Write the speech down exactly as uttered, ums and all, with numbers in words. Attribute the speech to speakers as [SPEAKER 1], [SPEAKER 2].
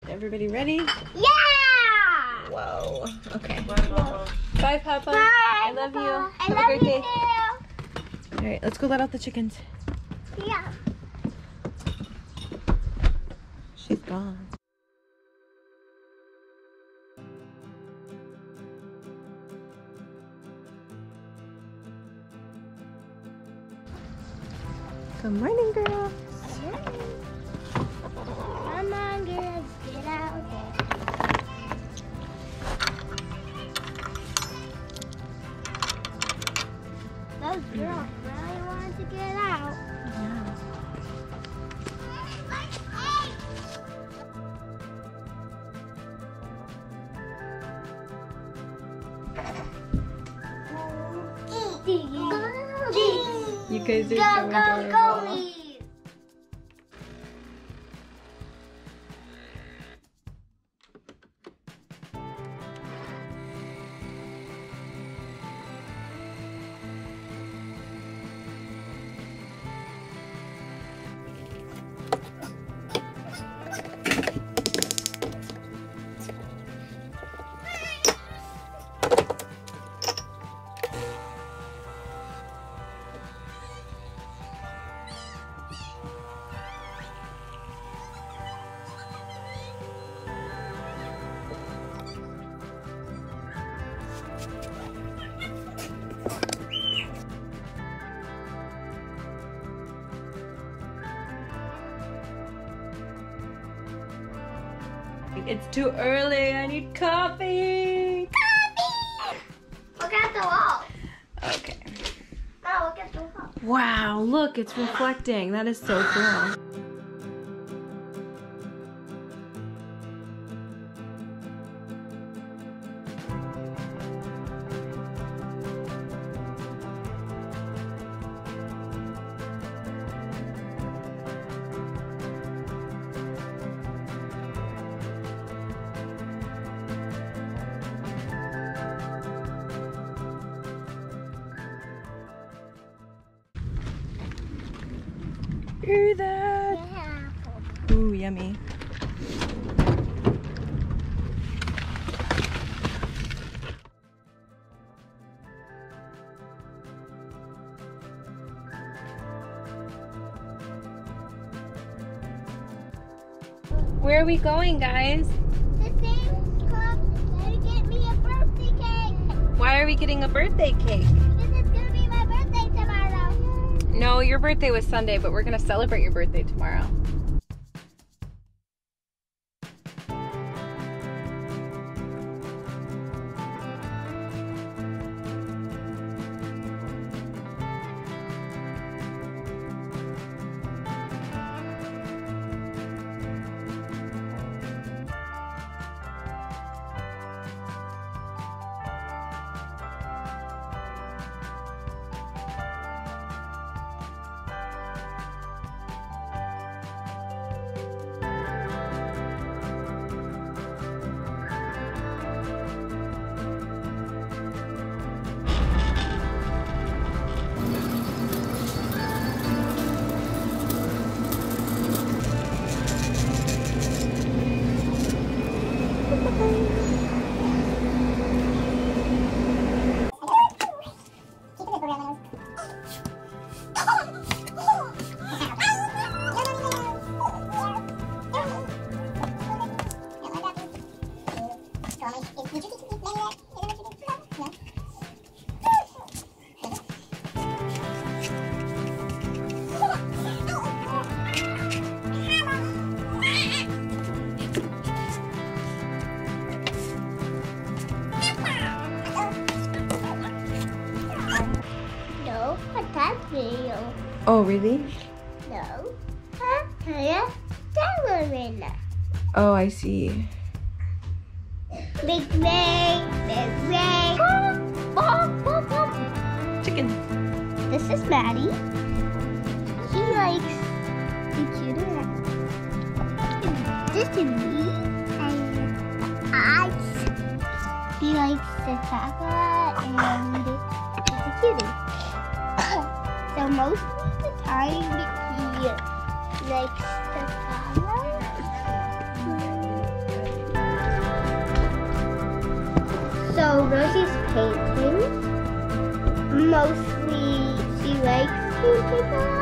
[SPEAKER 1] Everybody ready?
[SPEAKER 2] Yeah!
[SPEAKER 1] Whoa. Okay.
[SPEAKER 2] Whoa.
[SPEAKER 1] Bye, Papa.
[SPEAKER 2] Bye,
[SPEAKER 1] I love
[SPEAKER 2] Papa.
[SPEAKER 1] you.
[SPEAKER 2] I
[SPEAKER 1] Have
[SPEAKER 2] love
[SPEAKER 1] a great
[SPEAKER 2] you
[SPEAKER 1] day.
[SPEAKER 2] too.
[SPEAKER 1] All right, let's go let out the chickens.
[SPEAKER 2] Yeah.
[SPEAKER 1] She's gone. Good morning, girl.
[SPEAKER 2] Come on, girls, get out there. Those girls really wanted to get out.
[SPEAKER 1] Yeah. You guys are
[SPEAKER 2] Go,
[SPEAKER 1] so
[SPEAKER 2] go,
[SPEAKER 1] adorable.
[SPEAKER 2] go, leave.
[SPEAKER 1] It's too early. I need coffee.
[SPEAKER 2] Coffee! Look at the wall.
[SPEAKER 1] Okay.
[SPEAKER 2] Oh, look at the wall.
[SPEAKER 1] Wow, look, it's reflecting. That is so cool. Hear that?
[SPEAKER 2] Yeah.
[SPEAKER 1] Ooh, yummy. Where are we going, guys?
[SPEAKER 2] The same club to get me a birthday cake.
[SPEAKER 1] Why are we getting a birthday cake?
[SPEAKER 2] Because it's gonna be my birthday tomorrow.
[SPEAKER 1] No, your birthday was Sunday, but we're gonna celebrate your birthday tomorrow.
[SPEAKER 2] No, but that's video.
[SPEAKER 1] Oh, really?
[SPEAKER 2] No. Huh? Yeah. Ballerina.
[SPEAKER 1] Oh, I see.
[SPEAKER 2] Big Ray, Big Ray.
[SPEAKER 1] Chicken.
[SPEAKER 2] This is Maddie. He likes the cuter. This is me. And ice. He likes the chocolate and the cutie. So most of the time he likes the color. So Rosie's painting. Mostly she likes painting.